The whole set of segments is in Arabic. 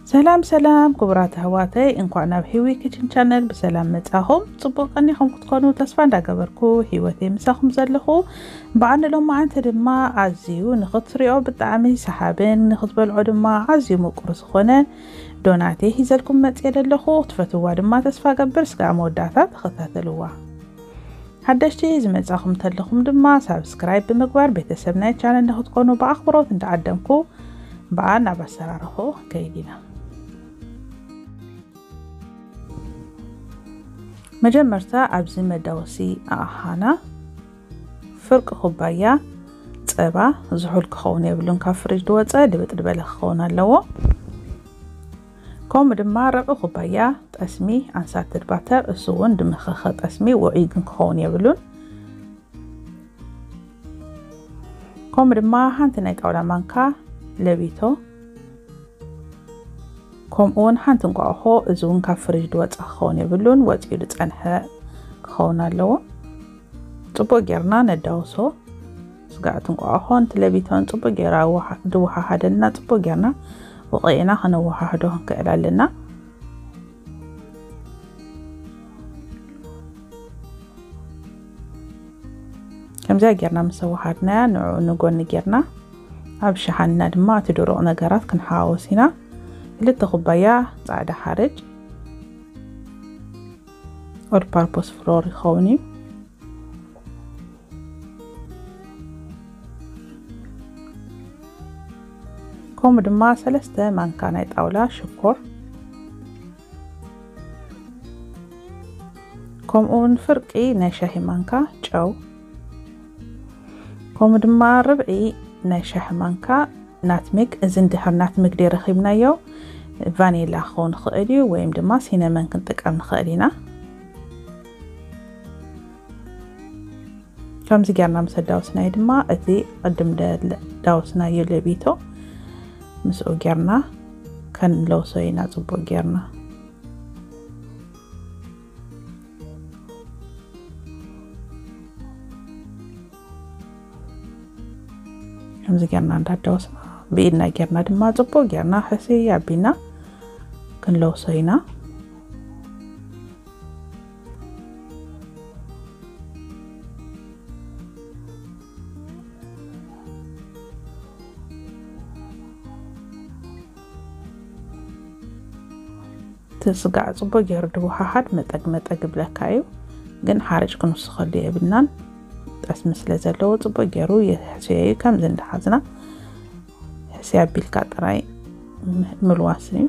سلام كبرات هواتي انكو انا بحيوي كيتشن شانل بسلام متاهم صبوقني خم كتكونوا تسفان دا قبركو هيوتي مساخم زلخو بعنا لهم معنت دما عزيو نخطريو بطعمي سحابين نخطبلعو دما عزيو مقرص خونن دوناتي هيزلكم متيد اللخو تفتوا دما تسفا قبر سقع موداتات خطاتلوا حدشتي زمتاخم تلخم دما سابسكرايب بمقبار بيتسبنا شانل نخطكونوا بأخبروت ندعدمكو بعنا بسرارخو كيدينا مجمرتا أبزي مدوسي أحانا فرق خبايا تبا زحول كخون يبلون كافرج دواتsa دبت دبل خونه لو كوم دما ربع خبايا تسمي انسات تباتر اسون دمخخ تسمي وعيد كخون يبلون كوم دما حنتناي قولا مانكا لبيتو كم اون حنتن قاحو ازون كافرج دوات اخون يبلون واتيو لصنحه كخونا لو طبو غيرنا نداوسو سقعتن قاحون تلبيتون طبو غيرا دوحا حدنا طبو غيرنا وقينا خنوحا حدو كعلالنا كمزا غيرنا مسوحاتنا نغون غيرنا اب شحننا دما تدرو نغرات كنحاوسينا لتا خبايا صعدا حرج all purpose flour خوني كوم دما 3 مانكا ناي طاولا شكر كوم اون فرقي ناي شاهي مانكا ጨው كوم دما ربعي ناي شاهي مانكا ناتميك ازن دحر ناتميك دي رخيبنايو فانيلا خون خالي ويم دما سينامون كنطقم نخالينا كمزي غيرنا مسداوسنا دما اتي قدم داوسنا يلبيتو مسو غيرنا كان لوسوينا صبو غيرنا كمزي غيرنا داوسنا بيدنا غيرنا دما صبو غيرنا حسي يابينا كن لوسوينا تسقع صبو غير دوحا حد مطق بلكايو ግን حارج كنوس خلي يبنان تسمس لزلو صبو غيرو يحسي كم زند حزنا حسي بالكا طراي ملواسني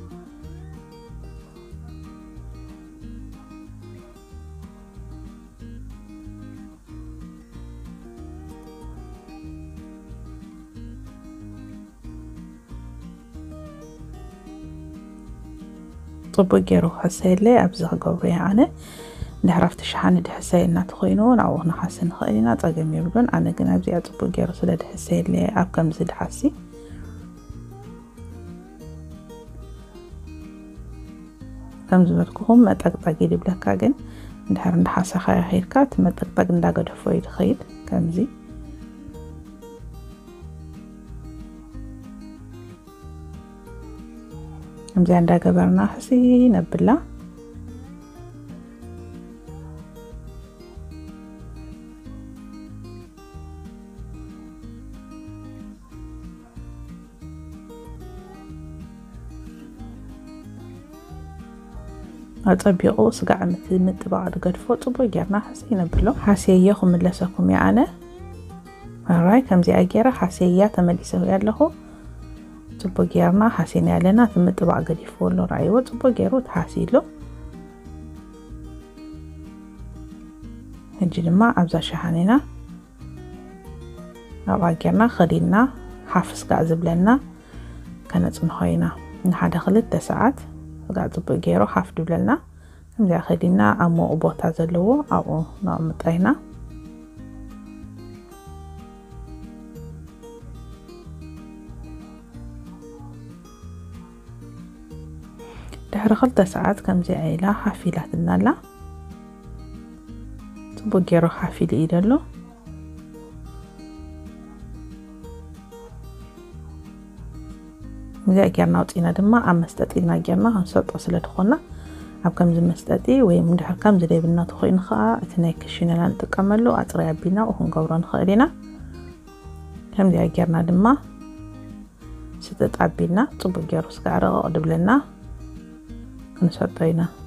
صبو غيرو حسيلي ابزغ غوري انا نعرفت شحال دحسيلنا تخوينو نعو نحسن خيلنا طقم يبلون انا كن ابزي صبو غيرو سلا دحسيلي اب كم زد حسي كم زبلكم مطقطق يدبلكا كن ندحر ندحسا خيركا تمطقطق نداغدفو يدخيد كمزي كمزي عندها قبرنا حسي نبلا أطبيقو سقع مثل بعض قدفو طبو غيرنا حسي نبلو حسيا خملسكم يعنا هاي كمزي اجيرا حسيا تملسو يالهو صبو غيرنا حسينا لنا تمت بعض قديفو لو رايو صبو غيرو تحاسيلو هنجي لما ابزا شحانينا ابا غيرنا خدينا حافظ قاع زبلنا كانت نخوينا نحدا 3 ساعات قاع صبو غيرو حاف دبلنا كمزي خدينا امو بوتا زلو او نعمطينا دحر 3 ساعات كمزي عيلا حافيلاتنا لا صبو غيرو حافيل ايدلو وزي جرنا وطينا دما أم مستطينا جرنا هنسط أصل دخلنا أب كم زي مستطي ومدح كم زي بينا تخين خاء تناكشينا لان تكملو أطريا بينا وهم قوران خيرنا كم زي جرنا دما ستت عبينا طبق جروس كعرق قدب لنا كنسطينا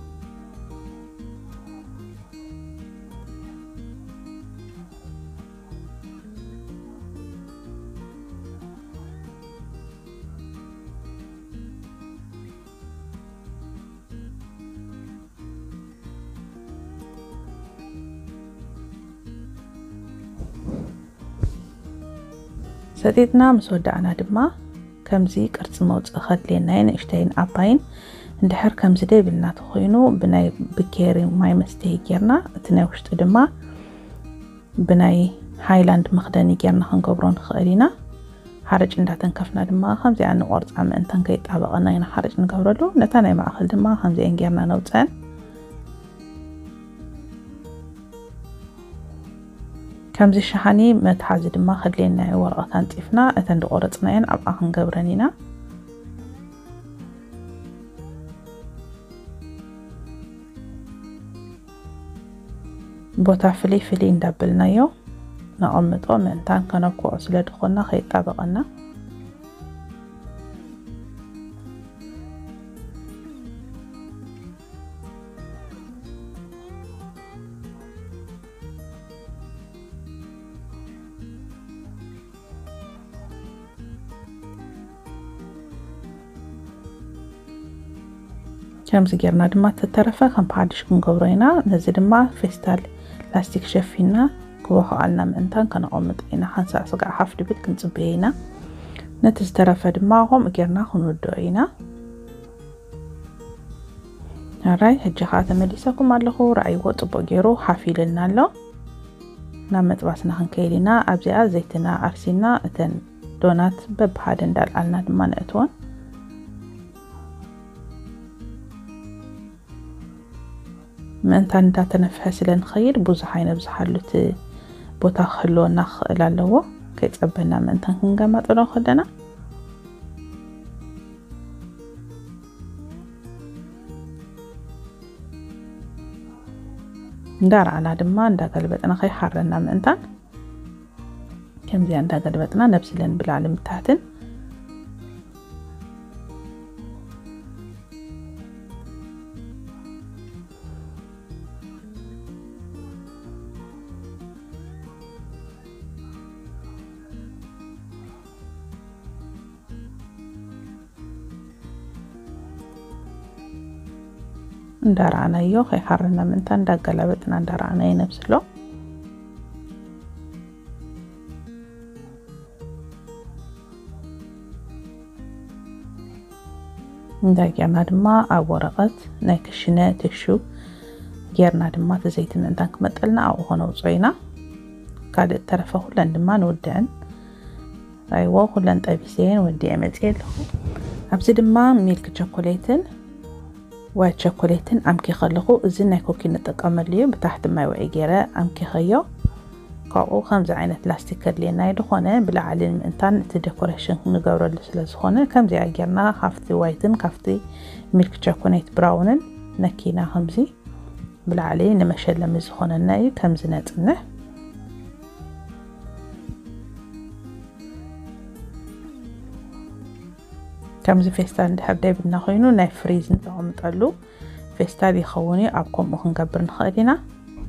سديدنا مسودعنا دما كمزي قرص موص خدلينا نشتين عباين اندحر كمزي دي بلنا تخوينو بناي بكيري ماي مستي جيرنا تناوشت دما بناي هايلاند مخدني جيرنا خنقبرون خيرنا حرج انداتن كفنا دما خمزي عن قرص عم انتن كيطابقنا ينا حرج نقبرلو نتاناي معخل دما خمزي انجيرنا نوصان كمزي شحاني متحازي دما خدلينا ورقة نطيفنا اتن دقورتناين عبقا خنقبرنينا بوتا فلي فلي ندبلنايو نقمطو منتان كنبكو عسلة دخلنا خيطابقنا كمزي جرنا دما تترفه كم بعدش كنقبرينا نزي دما فيستال لاستيك شفينا كوخو علنا منتان كنقمطينا حنسع سقع حفل بيت كنصبينا نتسترفه دما هم جرنا خنودوينا هراي هجي خاتم مليساكم علىخو رأيو طبق جيرو حافيلنا له نامت باسنا خنكيلنا أبزيا زيتنا أرسينا اتن دونات ببهادن دال علنا دما نأتون منتان دا تنفحس لنخير بوزحين بزحالوت بوتا خلو نخ لالو كيتصبنا منتان كنقامات ولو خدنا ندار على دما ندا قلبتنا خي حرنا منتان كم زي ندا قلبتنا نبسلن بالعلم تحتن ندارعنا يو خي حرنا منتان دا قلبتنا ندارعنا ينبسلو ندا جيرنا دما أو ورقت ناكشنا تشو جيرنا دما تزيتن انتان كمتقلنا أو هنا وصينا قاد الترفه خلان دما نودعن أيوة خلان طيبسين ودي عملتين له أبزي دما ميلك شوكولاتن وايت شوكولاتن أمكي خلقو زينا كوكي نتقامل بتحت ما وعي جيرا أمكي خيو قاو 5 عينات لاستيك لينا يدخونه بلا علم انتان تديكوريشن نقاورو لسلسخونه كم زي عجرنا خافتي وايتن خافتي ميلك شوكولات براونن نكينا خمزي بلا علي نمشل لمزخونه ناي كم زناتنه كم زي فيستال دحر دايبنا خوينو ناي فريز نتقمطالو فيستال يخوني أبكم وخنقبر نخيرنا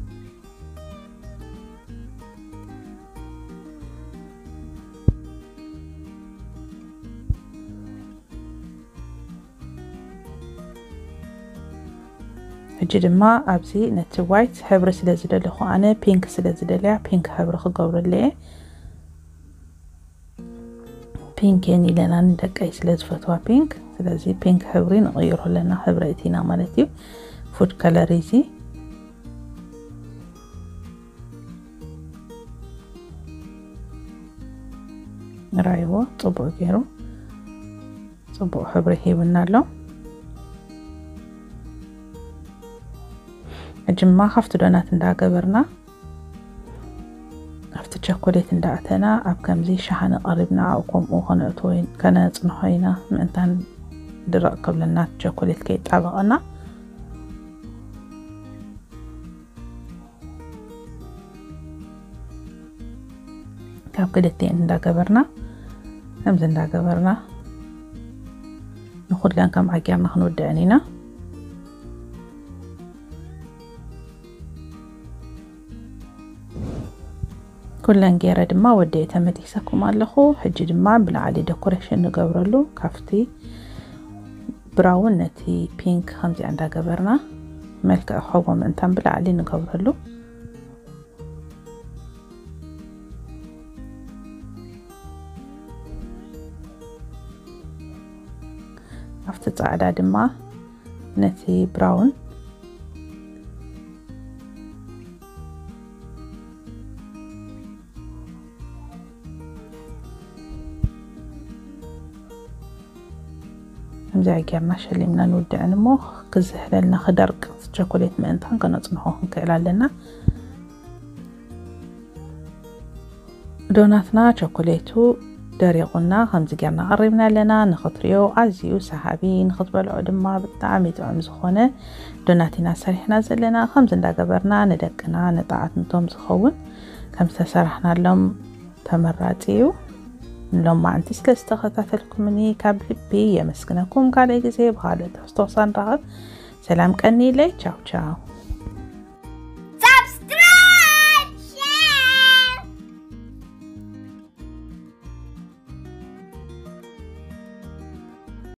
هجي دما أبزي نت وايت حبر سلازدل خو أنا بينك سلازدل بينك حبر خقور لي بينك يعني لنا ندك أي سلاز فتوى بينك سلازي بينك حبرين غيره لنا حبرتنا مالتي فود كالوريزي رايو طبق غيره طبق حبر هيبنا له أجمع خفت دونات ندا قبرنا خفت شوكولات ندعتنا أب كمزي شحن قربنا أوكم أوخنا توين كانت نحينا مأنتان درق قبل النات شوكولات كي طبقنا كاب كدتين دا قبرنا همزن دا قبرنا نخد لان كم عقيرنا خنود عنينا كلن جيرة دما وديتها مديساكم اللخو حجي دما بالعالي ديكوريشن نقبرلو كافتي براون نتي بينك خمزي عندها قبرنا ملك أحوبه من تم بالعالي نقبرلو كافت على دما نتي براون همزي جرنا شليمنا نودع نمو كزهل لنا خدرق شوكولات مأنتان كنصنعوه كعلا لنا دوناتنا شوكولاتو دريقنا همزي جرنا قربنا لنا نخطريو عزيو سحابي نخطبلعو دما بالطعم طعم زخونه دوناتنا سريحنا زلنا خمس ندا قبرنا ندقنا نطاعت نتوم زخون كم سرحنا لهم تمراتيو لهم ما أنت استخدمتكم مني كابل بي يمسكنكم قال يجزي بحالة استوصان رغب سلام كني لي تشاو تشاو.